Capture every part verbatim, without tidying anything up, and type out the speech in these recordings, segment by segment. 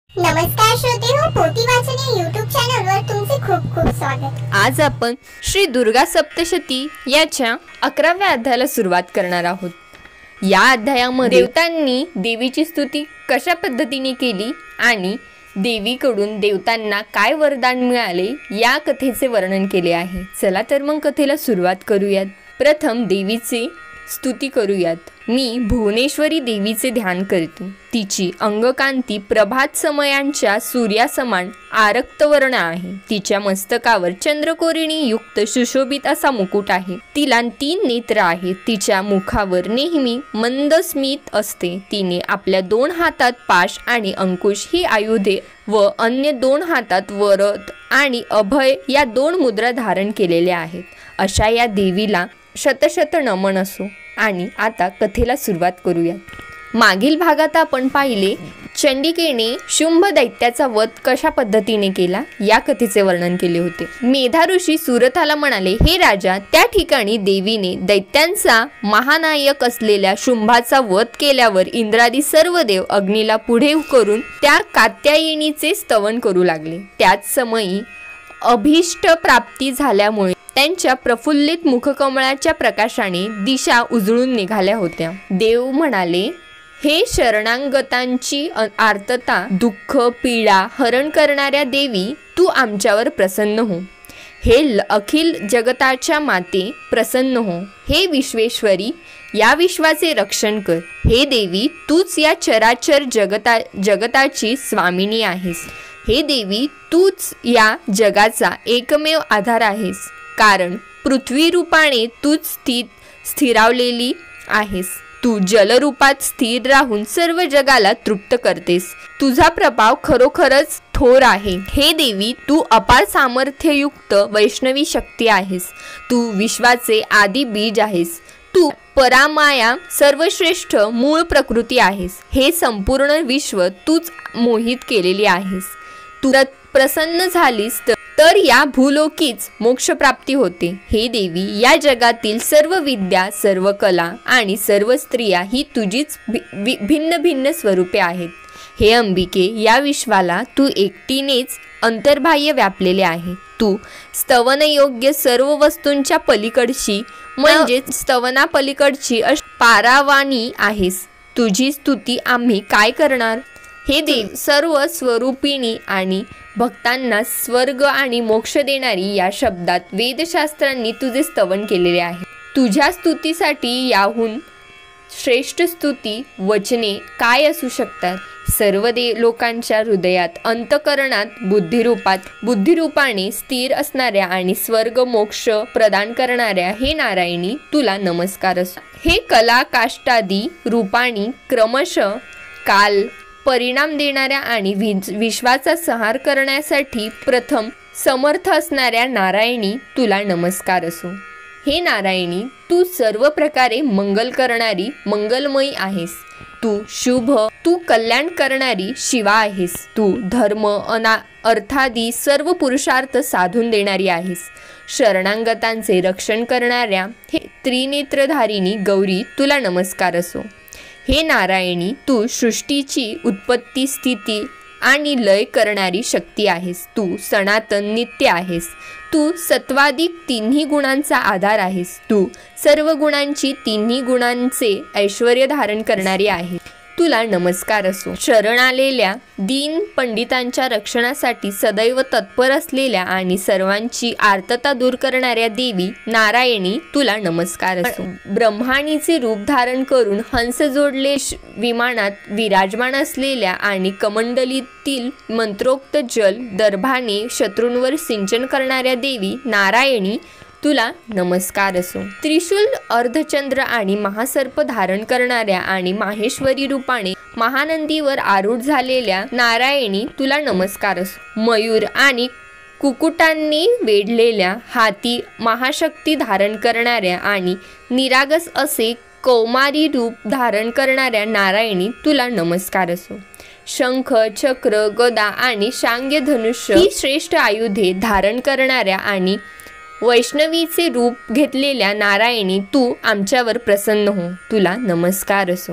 नमस्कार श्रोते हो, पोथी वाचन या यूट्यूब चॅनलवर तुमचे खूप खूप स्वागत। आज आपण श्री दुर्गा सप्तशती याच्या अकराव्या अध्यायाला सुरुवात करणार आहोत। या अध्यायामध्ये देवतांनी देवीची स्तुती कशा पद्धतीने केली आणि देवीकडून देवतांना काय वरदान मिळाले या कथेचे वर्णन केले आहे। चला तर मग कथेला सुरुवात करूयात। प्रथम देवीचे स्तुती करूयात। मी भुवनेश्वरी देवीचे ध्यान करते। तिची अंगकांती प्रभात समयांच्या सूर्यासमान आरक्तवर्ण आहे। तिच्या मस्तकावर चंद्रकोरिणी युक्त सुशोभित असा मुकुट आहे। तिला तीन नेत्र आहेत। तिच्या मुखावर नेहमी मंद स्मित असते। तिने आपल्या दोन हातात पाश आणि अंकुश ही आयुधे व अन्य दोन हातात वरद आणि अभय या दोन मुद्रा धारण केलेल्या आहेत। अशा या देवीला शतशत नमन असो। आणि आता कथेला सुरुवात करूया। मागील भागात आपण पाहिले चंडिकेने शुंभ दैत्याचा वध कशा पद्धतीने केला या कथेचे वर्णन केले होते। मेधा ऋषी सुरथाला म्हणाले, हे राजा, त्या ठिकाणी देवीने दैत्यांचा महानायक असलेल्या शुंभाचा वध केल्यावर इंद्रादी सर्व देव अग्नीला पुढे करून त्या कात्यायनीचे स्तवन करू लागले। त्याच समयी अभीष्ट प्राप्ती झाल्यामुळे त्यांच्या प्रफुल्लित मुखकमळाच्या प्रकाशाने दिशा उजळून निघाल्या होत्या। देव म्हणाले, हे शरणांगतांची आर्तता दुःख पीडा हरण करणाऱ्या देवी, तू आमच्यावर प्रसन्न हो। हे अखिल जगताच्या माते, प्रसन्न हो। हे विश्वेश्वरी, या विश्वाचे रक्षण कर। हे देवी, तूच या चराचर जगता जगताची स्वामिनी आहेस। हे देवी, तूच या जगाचा एकमेव आधार आहेस, कारण पृथ्वी रूपाने तूच स्थित स्थिरावलेली आहेस। तू जलरूपात स्थिर राहून सर्व जगाला तृप्त करतेस। तुझा प्रभाव खरोखरच थोर आहे। हे देवी, तू अपार सामर्थ्ययुक्त वैष्णवी शक्ती आहेस। तू विश्वाचे आदी बीज आहेस। तू परामाया सर्वश्रेष्ठ मूळ प्रकृती आहेस। हे संपूर्ण विश्व तूच मोहित केलेली आहेस। तू प्रसन्न झालीस तर या भूलोकीच मोक्षप्राप्ती होते। हे देवी, या जगातील सर्व विद्या सर्व कला आणि सर्व स्त्रिया ही तुझीच भिन्न भिन्न स्वरूपे आहेत। हे अंबिके, या विश्वाला तू एकटीनेच अंतर्बाह्य व्यापलेले आहे। तू स्तवनयोग्य सर्व वस्तूंच्या पलीकडची म्हणजे स्तवना पलीकडची पारावानी आहेस। तुझी स्तुती आम्ही काय करणार। हे देव, सर्व स्वरूपिणी आणि भक्तांना स्वर्ग आणि मोक्ष देणारी या शब्दात वेदशास्त्रांनी तुझे स्तवन केलेले आहे। तुझ्या स्तुतीसाठी याहून श्रेष्ठ स्तुती वचने काय असू शकतात। सर्व देव लोकांच्या हृदयात अंतकरणात बुद्धिरूपात बुद्धिरूपाने स्थिर असणाऱ्या आणि स्वर्ग मोक्ष प्रदान करणाऱ्या हे नारायणी, तुला नमस्कार असो। हे कला काष्टादी रूपाणी क्रमशः काल परिणाम देणाऱ्या आणि विश्वाचा संहार करण्यासाठी प्रथम समर्थ असणाऱ्या नारायणी, तुला नमस्कार असो। हे नारायणी, तू सर्व प्रकारे मंगल करणारी मंगलमयी आहेस। तू शुभ तू कल्याण करणारी शिवा आहेस। तू धर्म अना अर्थादी सर्व पुरुषार्थ साधून देणारी आहेस। शरणांगतांचे रक्षण करणाऱ्या हे त्रिनेत्रधारिणी गौरी, तुला नमस्कार असो। हे नारायणी, तू सृष्टीची उत्पत्ती स्थिती आणि लय करणारी शक्ती आहेस। तू सनातन नित्य आहेस। तू सत्वाधिक तिन्ही गुणांचा आधार आहेस। तू सर्व गुणांची तिन्ही गुणांचे ऐश्वर्य धारण करणारी आहे, तुला नमस्कार असो। शरण आलेल्या दीन पंडितांच्या रक्षणासाठी सदैव तत्पर असलेल्या आणि सर्वांची आर्तता दूर करणाऱ्या देवी नारायणी, तुला नमस्कार असो। ब्रह्माणीचे रूप धारण करून हंस जोडले विमानात विराजमान असलेल्या आणि कमंडलीतील मंत्रोक्त जल दर्भाने शत्रूंवर सिंचन करणाऱ्या देवी नारायणी, तुला नमस्कार असो। त्रिशूल अर्धचंद्र आणि महासर्प धारण करणाऱ्या आणि माहेश्वरी रूपाने महानंदीवर आरूढ झालेल्या नारायणी, तुला नमस्कार असो। मयूर आणि कुकुटांनी वेढलेल्या हाती महाशक्ती धारण करणाऱ्या आणि निरागस असे कौमारी रूप धारण करणाऱ्या नारायणी, तुला नमस्कार असो। शंख चक्र गदा आणि शांग्य धनुष्य ही श्रेष्ठ आयुधे धारण करणाऱ्या आणि वैष्णवीचे रूप घेतलेल्या नारायणी, तू आमच्यावर प्रसन्न हो, तुला नमस्कार असो।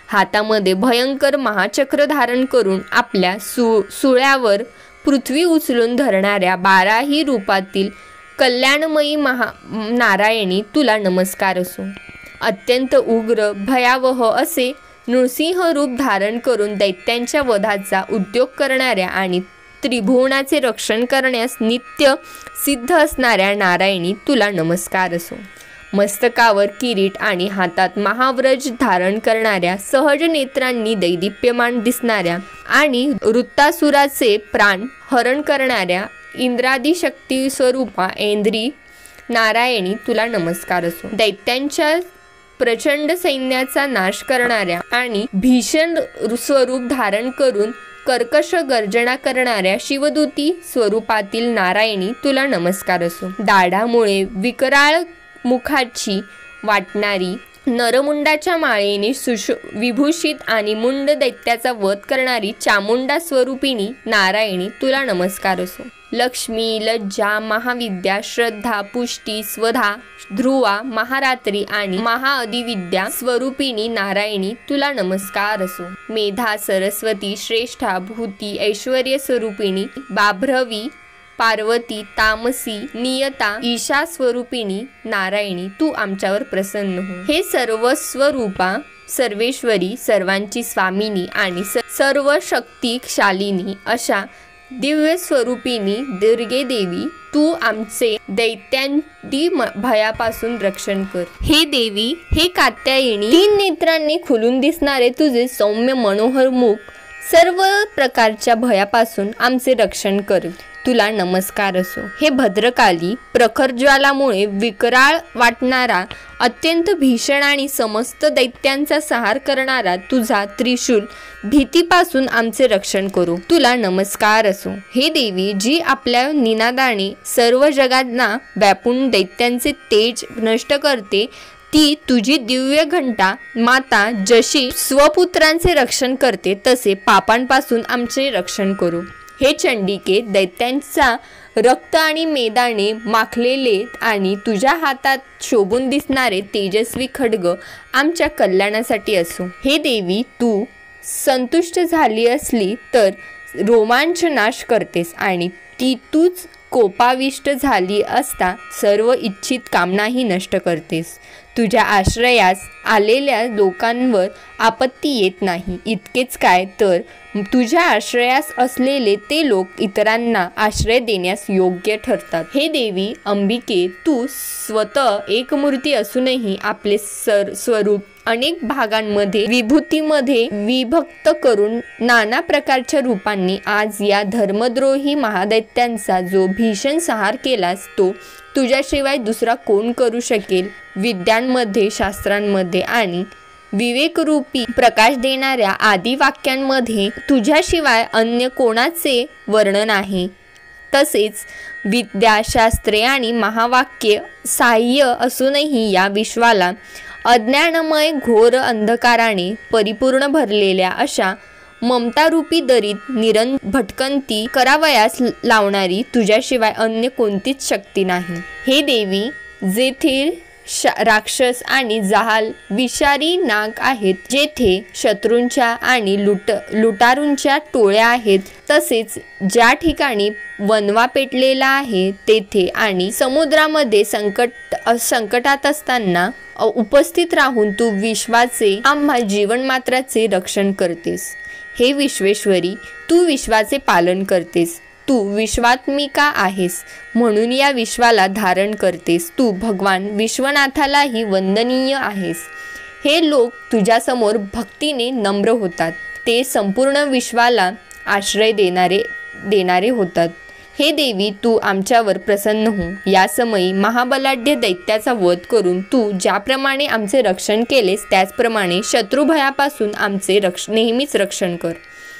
हातामध्ये भयंकर महाचक्र धारण करून आपल्या सु सुळ्यावर पृथ्वी उचलून धरणाऱ्या बाराही रूपातील कल्याणमयी महा नारायणी तुला नमस्कार असो. अत्यंत उग्र भयावह असे नृसिंह रूप धारण करून दैत्यांच्या वधाचा उद्योग करणाऱ्या आणि त्रिभुवनाचे रक्षण करण्यास नित्य सिद्ध असणाऱ्या नारायणी तुला नमस्कार असो. मस्तकावर किरीट आणि हातात महाव्रज धारण करणाऱ्या, सहज नेत्रांनी दैदिप्यमान दिसणाऱ्या आणि वृत्तासुराचे प्राण हरण करणाऱ्या इंद्रादी शक्ती स्वरूपा ऐंद्री नारायणी तुला नमस्कार असो. दैत्यांच्या प्रचंड सैन्याचा नाश करणाऱ्या आणि भीषण स्वरूप धारण करून कर्कश गर्जना करणाऱ्या शिवदूती स्वरूपातील नारायणी तुला नमस्कार असो. दाढामुळे विकराळ मुखाची वाटणारी, नरमुंडाच्या माळेने सुशो विभूषित आणि मुंड दैत्याचा वध करणारी चामुंडा स्वरूपिणी नारायणी तुला नमस्कार असो. लक्ष्मी, लज्जा, महाविद्या, श्रद्धा, पुष्टी, स्वधा, ध्रुवा, महारात्री आणि महाअधिविद्या स्वरूपिणी नारायणी तुला नमस्कार असो. मेधा, सरस्वती, श्रेष्ठा, भूती, ऐश्वर्य स्वरूपिणी बाभ्रवी, पार्वती, तामसी, नियता, ईशा स्वरूपिणी नारायणी तू आमच्यावर प्रसन्न हो. हे सर्व स्वरूपा सर्वेश्वरी, सर्वांची स्वामिनी आणि सर्व शक्तिशालिनी अशा दिव्य स्वरूपिणी दुर्गे देवी तू आमचे दैत्यांदी भयापासून रक्षण कर. हे देवी, हे कात्यायनी, तीन नेत्रांनी खुलून दिसणारे तुझे सौम्य मनोहर मुख सर्व प्रकारच्या भयापासून आमचे रक्षण कर. तुला नमस्कार असो. हे भद्रकाली, प्रखर ज्वालामुळे विकराळ वाटणारा, अत्यंत भीषण आणि समस्त दैत्यांचा संहार करणारा तुझा त्रिशूल भीतीपासून आमचे रक्षण करू. तुला नमस्कार असो. हे देवी, जी आपल्या निनादाने सर्व जगांना व्यापून दैत्यांचे तेज नष्ट करते, ती तुझी दिव्य घंटा माता जशी स्वपुत्रांचे रक्षण करते तसे पापांपासून आमचे रक्षण करू. हे चंडिके, दैत्यांचा रक्त आणि मेदाने माखलेले आणि तुझ्या हातात शोभून दिसणारे तेजस्वी खड्ग आमच्या कल्याणासाठी असो. हे देवी, तू संतुष्ट झाली असली तर रोमांच नाश करतेस आणि ती तूच कोपाविष्ट झाली असता सर्व इच्छित कामनाही नष्ट करतेस. तुझ्या आश्रयास आलेल्या लोकांवर आपत्ती येत नाही. इतकेच काय तर तुझ्या आश्रयास असलेले ते लोक इतरांना आश्रय देण्यास योग्य ठरतात. हे देवी अंबिके, तू स्वतः एकमूर्ती असूनही आपले सर स्वरूप अनेक भागांमध्ये विभूतीमध्ये विभक्त करून नाना प्रकारच्या रूपांनी आज या धर्मद्रोही महादैत्यांचा जो भीषण संहार केलास तो तुझ्याशिवाय दुसरा कोण करू शकेल. विद्यांमध्ये, शास्त्रांमध्ये आणि विवेकरूपी प्रकाश देणाऱ्या आदी वाक्यांमध्ये तुझ्याशिवाय अन्य कोणाचे वर्णन आहे. तसेच विद्या, शास्त्रे आणि महावाक्ये सहाय्य असूनही या विश्वाला अज्ञानमय घोर अंधकाराने परिपूर्ण भरलेल्या अशा ममतारूपी दरीत निरं भटकंती करावयास लावणारी तुझ्याशिवाय अन्य कोणतीच शक्ती नाही. हे देवी, जेथे राक्षस आणि जहाल विषारी नाग आहेत, जेथे शत्रूंच्या आणि लुट लुटारूंच्या टोळ्या आहेत, तसेच ज्या ठिकाणी वनवा पेटलेला आहे तेथे आणि समुद्रामध्ये संकट संकटात असताना उपस्थित राहून तू विश्वाचे आम्हा जीवनमात्राचे रक्षण करतेस. हे विश्वेश्वरी, तू विश्वाचे पालन करतेस. तू विश्वात्मिका आहेस म्हणून या विश्वाला धारण करतेस. तू भगवान विश्वनाथालाही वंदनीय आहेस. हे लोक तुझ्यासमोर भक्तीने नम्र होतात. ते संपूर्ण विश्वाला आश्रय देणारे देणारे होतात. हे देवी, तू आमच्यावर प्रसन्न हो. या समयी महाबलाढ्य दैत्याचा वध करून तू ज्याप्रमाणे आमचे रक्षण केलेस त्याचप्रमाणे शत्रुभयापासून आमचे रक्ष नेहमीच रक्षण कर.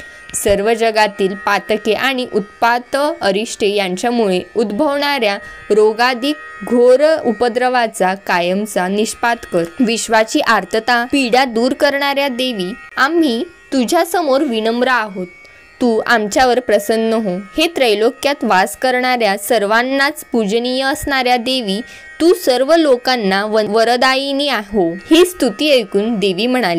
सर्व जगातील पातके आणि उत्पात अरिष्टे यांच्यामुळे उद्भवणाऱ्या रोगाधिक घोर उपद्रवाचा कायमचा निष्पात कर. विश्वाची आर्तता पीडा दूर करणाऱ्या देवी, आम्ही तुझ्यासमोर विनम्र आहोत. तू आमच्यावर प्रसन्न हो. हे त्रैलोक्यात वास करणाऱ्या सर्वांनाच पूजनीय असणाऱ्या देवी, तू सर्व लोकांना वरदायिनी हो. ही स्तुती ऐकून देवी म्हणाली,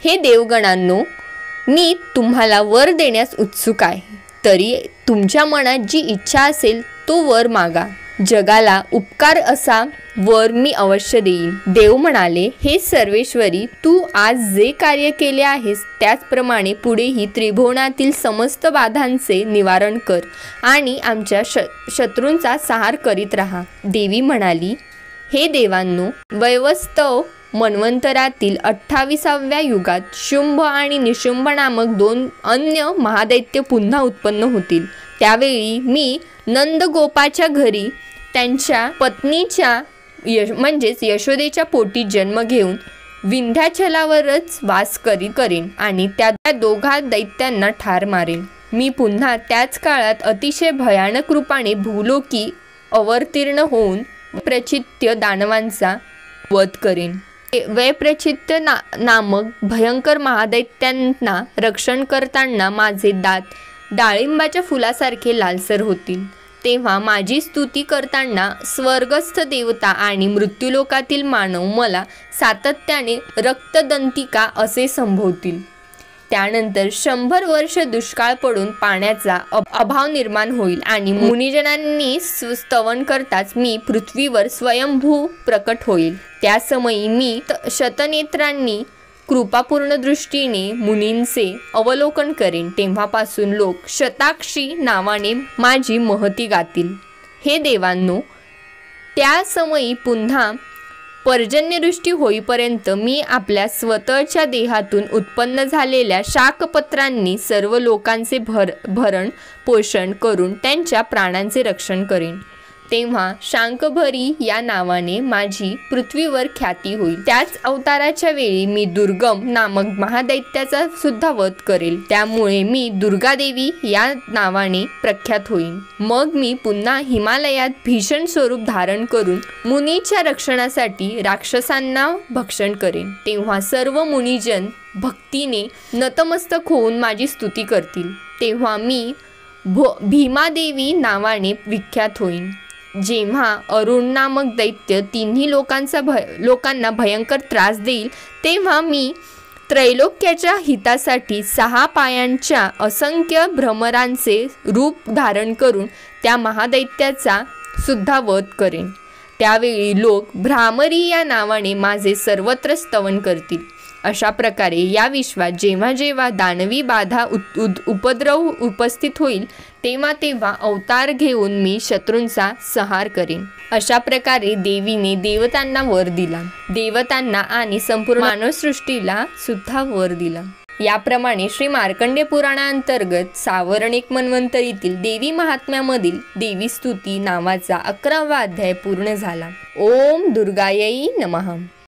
हे देवगणांनो, मी तुम्हाला वर देण्यास उत्सुक आहे. तरी तुमच्या मनात जी इच्छा असेल तो वर मागा. जगाला उपकार असा वर मी अवश्य देईन. देव म्हणाले, हे सर्वेश्वरी, तू आज जे कार्य केले आहेस त्याचप्रमाणे पुढेही त्रिभुवनातील समस्त बाधांचे निवारण कर आणि आमच्या श शत्रूंचा संहार करीत राहा. देवी म्हणाली, हे देवांनो, वैवस्वत मन्वंतरातील अठ्ठावीसाव्या युगात शुंभ आणि निशुंभ नामक दोन अन्य महादैत्य पुन्हा उत्पन्न होतील. त्यावेळी मी नंदगोपाच्या घरी त्यांच्या पत्नीच्या यश म्हणजेच यशोदेच्या पोटी जन्म घेऊन विंध्याचलावरच वास करी करेन आणि त्या दोघा दैत्यांना ठार मारेन. मी पुन्हा त्याच काळात अतिशय भयानक रूपाने भूलोकी अवतीर्ण होऊन प्रचित्य दानवांचा वध करेन. वैप्रचित्य ना नामक भयंकर महादैत्यांना रक्षण करताना माझे दात डाळिंबाच्या फुलासारखे लालसर होतील. तेव्हा माझी स्तुती करताना स्वर्गस्थ देवता आणि मृत्यूलोकातील मानव मला सातत्याने रक्तदंतिका असे संबोधतील. त्यानंतर शंभर वर्ष दुष्काळ पडून पाण्याचा अभाव निर्माण होईल आणि मुनिजनांनी स्तवन करताच मी पृथ्वीवर स्वयंभू प्रकट होईल. त्या समयी मी शतनेत्रांनी कृपापूर्ण दृष्टीने मुनींचे अवलोकन करेन. तेव्हापासून लोक शताक्षी नावाने माझी महती गातील. हे देवांनो, त्या समयी पुन्हा पर्जन्यवृष्टी होईपर्यंत मी आपल्या स्वतःच्या देहातून उत्पन्न झालेल्या शाकपत्रांनी सर्व लोकांचे भर भरण पोषण करून त्यांच्या प्राणांचे रक्षण करेन. तेव्हा शांकभरी या नावाने माझी पृथ्वीवर ख्याती होईल. त्याच अवताराच्या वेळी मी दुर्गम नामक महादैत्याचा सुद्धा वध करेल. त्यामुळे मी दुर्गादेवी या नावाने प्रख्यात होईन. मग मी पुन्हा हिमालयात भीषण स्वरूप धारण करून मुनीच्या रक्षणासाठी राक्षसांना भक्षण करेन. तेव्हा सर्व मुनिजन भक्तीने नतमस्तक होऊन माझी स्तुती करतील. तेव्हा मी भो भीमादेवी नावाने विख्यात होईन. जेव्हा अरुण नामक दैत्य तिन्ही लोकांचा भय लोकांना भयंकर त्रास देईल, तेव्हा मी त्रैलोक्याच्या हितासाठी सहा पायांच्या असंख्य भ्रमरांचे रूप धारण करून त्या महादैत्याचा सुद्धा वध करेन. त्यावेळी लोक भ्रामरी या नावाने माझे सर्वत्र स्तवन करतील. अशा प्रकारे या विश्वात जेव्हा जेव्हा दानवी बाधा उद उद उपद्रव उपस्थित होईल, तेव्हा तेव्हा अवतार घेऊन मी शत्रूंचा संहार करेन. अशा प्रकारे देवीने देवतांना वर दिला. देवतांना आणि संपूर्ण मानवसृष्टीला सुद्धा वर दिला. याप्रमाणे श्री मार्कंडेय पुराणांतर्गत सावर्णिक मन्वंतरीतील देवी महात्म्यामधील देवी स्तुती नावाचा अकरावा अध्याय पूर्ण झाला. ओम दुर्गायै नमः.